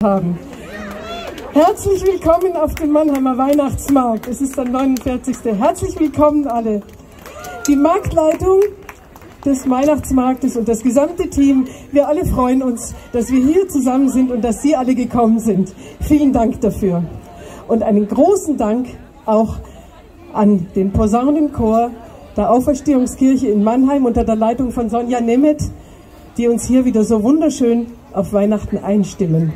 haben. Herzlich willkommen auf dem Mannheimer Weihnachtsmarkt. Es ist der 49. Herzlich willkommen alle. Die Marktleitung des Weihnachtsmarktes und das gesamte Team, wir alle freuen uns, dass wir hier zusammen sind und dass Sie alle gekommen sind. Vielen Dank dafür. Und einen großen Dank auch an den Posaunenchor der Auferstehungskirche in Mannheim unter der Leitung von Sonja Nemeth, die uns hier wieder so wunderschön auf Weihnachten einstimmen.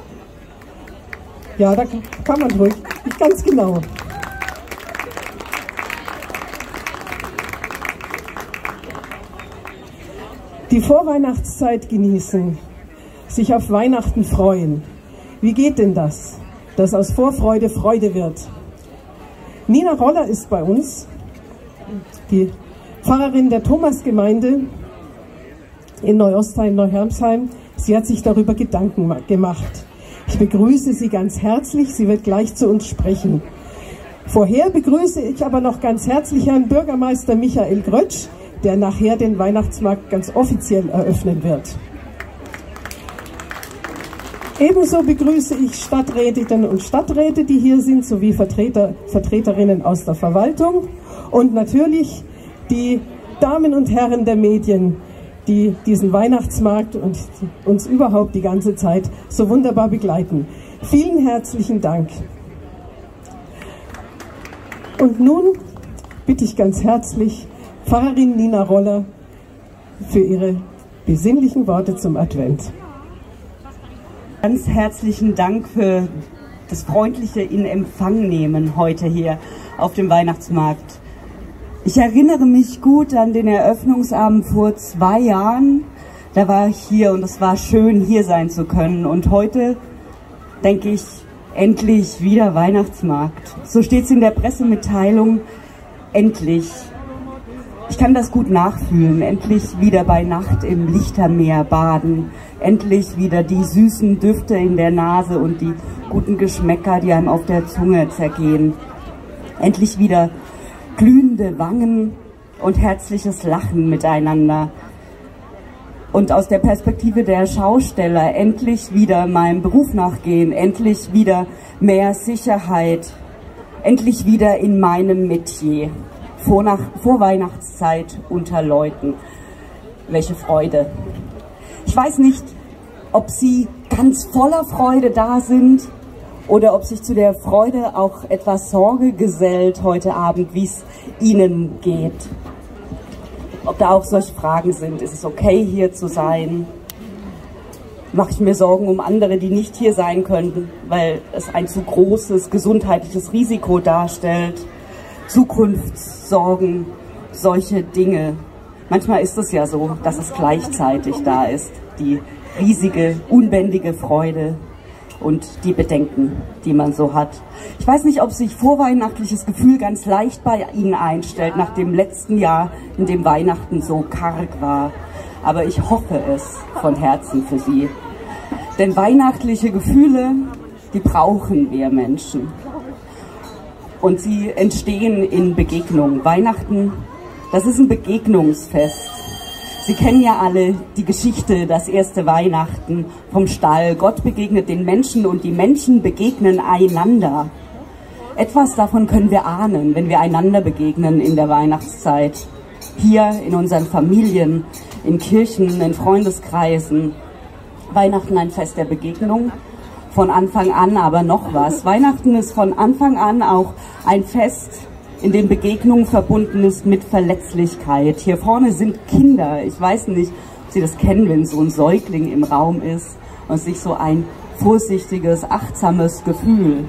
Ja, da kann man ruhig, ganz genau. Die Vorweihnachtszeit genießen, sich auf Weihnachten freuen. Wie geht denn das, dass aus Vorfreude Freude wird? Nina Roller ist bei uns, die Pfarrerin der Thomasgemeinde in Neuostheim, Neuhermsheim. Sie hat sich darüber Gedanken gemacht. Ich begrüße Sie ganz herzlich, sie wird gleich zu uns sprechen. Vorher begrüße ich aber noch ganz herzlich Herrn Bürgermeister Michael Grötsch, der nachher den Weihnachtsmarkt ganz offiziell eröffnen wird. Ebenso begrüße ich Stadträtinnen und Stadträte, die hier sind, sowie Vertreterinnen aus der Verwaltung und natürlich die Damen und Herren der Medien, die diesen Weihnachtsmarkt und uns überhaupt die ganze Zeit so wunderbar begleiten. Vielen herzlichen Dank. Und nun bitte ich ganz herzlich Pfarrerin Nina Roller für ihre besinnlichen Worte zum Advent. Ganz herzlichen Dank für das freundliche in Empfang nehmen heute hier auf dem Weihnachtsmarkt. Ich erinnere mich gut an den Eröffnungsabend vor 2 Jahren. Da war ich hier und es war schön, hier sein zu können. Und heute denke ich, endlich wieder Weihnachtsmarkt. So steht es in der Pressemitteilung, endlich. Ich kann das gut nachfühlen. Endlich wieder bei Nacht im Lichtermeer baden. Endlich wieder die süßen Düfte in der Nase und die guten Geschmäcker, die einem auf der Zunge zergehen. Endlich wieder glühende Wangen und herzliches Lachen miteinander. Und aus der Perspektive der Schausteller endlich wieder meinem Beruf nachgehen, endlich wieder mehr Sicherheit, endlich wieder in meinem Metier. Vorweihnachtszeit unter Leuten. Welche Freude. Ich weiß nicht, ob Sie ganz voller Freude da sind oder ob sich zu der Freude auch etwas Sorge gesellt heute Abend, wie es Ihnen geht. Ob da auch solche Fragen sind. Ist es okay, hier zu sein? Mache ich mir Sorgen um andere, die nicht hier sein könnten, weil es ein zu großes gesundheitliches Risiko darstellt? Zukunftssorgen, solche Dinge. Manchmal ist es ja so, dass es gleichzeitig da ist. Die riesige, unbändige Freude und die Bedenken, die man so hat. Ich weiß nicht, ob sich vorweihnachtliches Gefühl ganz leicht bei Ihnen einstellt, nach dem letzten Jahr, in dem Weihnachten so karg war. Aber ich hoffe es von Herzen für Sie. Denn weihnachtliche Gefühle, die brauchen wir Menschen. Und sie entstehen in Begegnungen. Weihnachten, das ist ein Begegnungsfest. Sie kennen ja alle die Geschichte, das erste Weihnachten vom Stall. Gott begegnet den Menschen und die Menschen begegnen einander. Etwas davon können wir ahnen, wenn wir einander begegnen in der Weihnachtszeit. Hier in unseren Familien, in Kirchen, in Freundeskreisen. Weihnachten ein Fest der Begegnung. Von Anfang an aber noch was. Weihnachten ist von Anfang an auch ein Fest, in dem Begegnung verbunden ist mit Verletzlichkeit. Hier vorne sind Kinder. Ich weiß nicht, ob Sie das kennen, wenn so ein Säugling im Raum ist und sich so ein vorsichtiges, achtsames Gefühl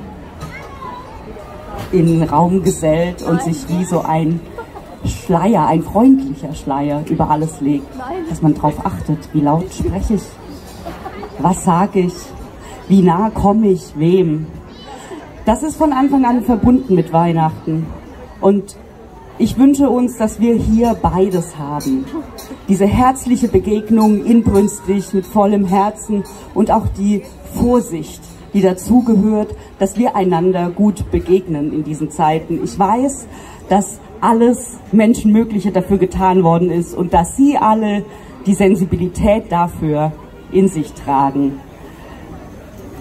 in den Raum gesellt und sich wie so ein Schleier, ein freundlicher Schleier über alles legt, dass man darauf achtet, wie laut spreche ich, was sage ich, wie nah komme ich wem. Das ist von Anfang an verbunden mit Weihnachten. Und ich wünsche uns, dass wir hier beides haben. Diese herzliche Begegnung, inbrünstig, mit vollem Herzen und auch die Vorsicht, die dazugehört, dass wir einander gut begegnen in diesen Zeiten. Ich weiß, dass alles Menschenmögliche dafür getan worden ist und dass Sie alle die Sensibilität dafür in sich tragen.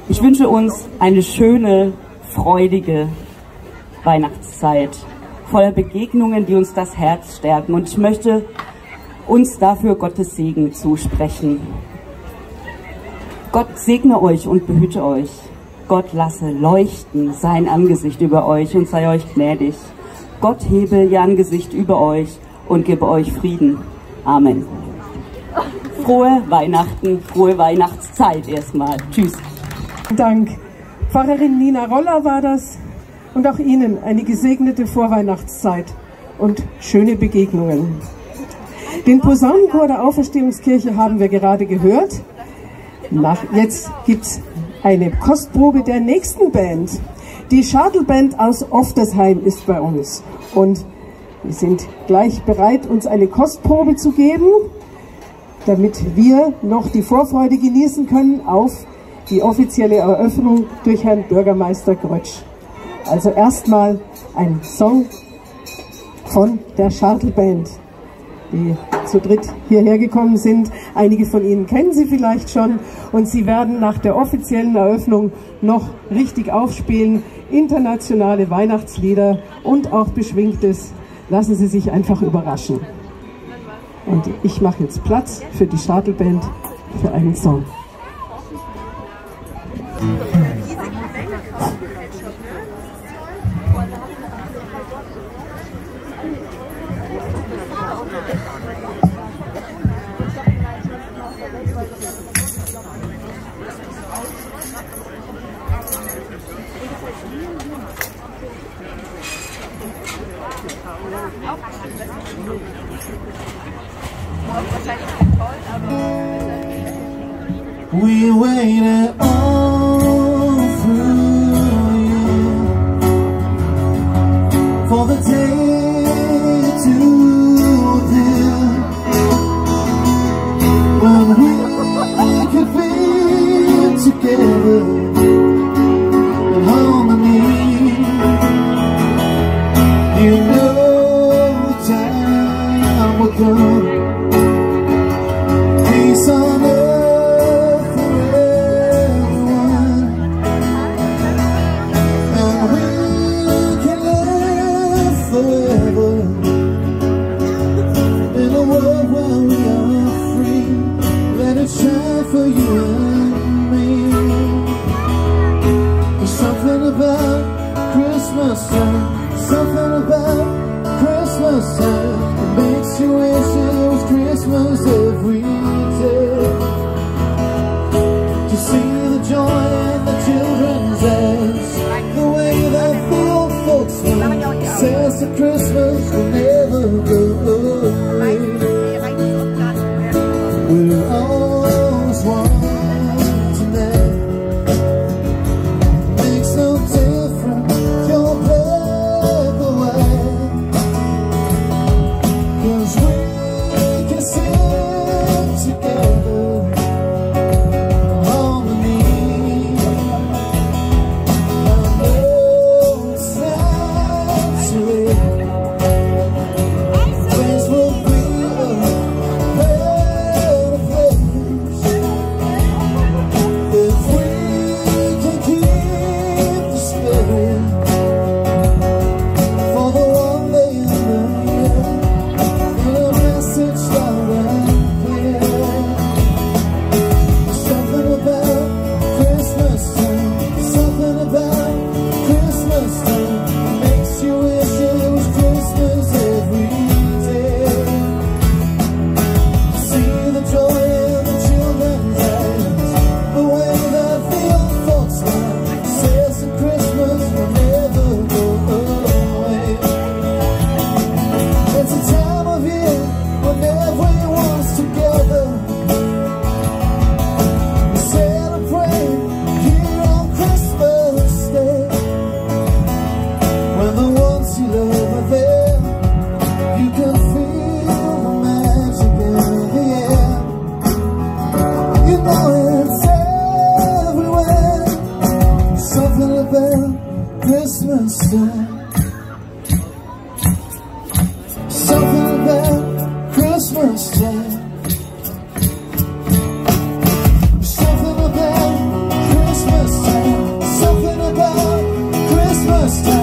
Ich wünsche uns eine schöne, freudige Weihnachtszeit, voller Begegnungen, die uns das Herz stärken. Und ich möchte uns dafür Gottes Segen zusprechen. Gott segne euch und behüte euch. Gott lasse leuchten sein Angesicht über euch und sei euch gnädig. Gott hebe ihr Angesicht über euch und gebe euch Frieden. Amen. Frohe Weihnachten, frohe Weihnachtszeit erstmal. Tschüss. Dank. Pfarrerin Nina Roller war das. Und auch Ihnen eine gesegnete Vorweihnachtszeit und schöne Begegnungen. Den Posaunenchor der Auferstehungskirche haben wir gerade gehört. Jetzt gibt es eine Kostprobe der nächsten Band. Die Schadl-Band aus Oftersheim ist bei uns. Und wir sind gleich bereit, uns eine Kostprobe zu geben, damit wir noch die Vorfreude genießen können auf die offizielle Eröffnung durch Herrn Bürgermeister Grötsch. Also erstmal ein Song von der Schadl-Band, die zu dritt hierher gekommen sind. Einige von Ihnen kennen sie vielleicht schon und sie werden nach der offiziellen Eröffnung noch richtig aufspielen. Internationale Weihnachtslieder und auch Beschwingtes. Lassen Sie sich einfach überraschen. Und ich mache jetzt Platz für die Schadl-Band für einen Song. We waited all through you for the day to appear when we could be together in harmony. You know time will come. Peace on earth for everyone, and we can live forever in a world where we are free. Let it shine for you and me. There's something about Christmas time, something about Christmas time that makes you wish it was Christmas every day. To see the joy in the children's eyes, the way that the old folks smile, says that Christmas will never go away. We're always one tonight. Makes no difference, your black or white, 'cause we can sing together in harmony. I know it's time to live. Things will be a better place if we can keep the spirit for the one day in the year, and a message loud and clear. Something about Christmas time, something about Christmas time makes you wish it was Christmas every day. See the joy in the children's eyes, the way that the old folks smile, says that Christmas will never go away. It's a time of year when everyone's together. We celebrate here on Christmas Day, when the ones you love are there. You can feel the magic in the air. You know it's everywhere. Something about Christmas time, something about Christmas time, something about Christmas time. last time.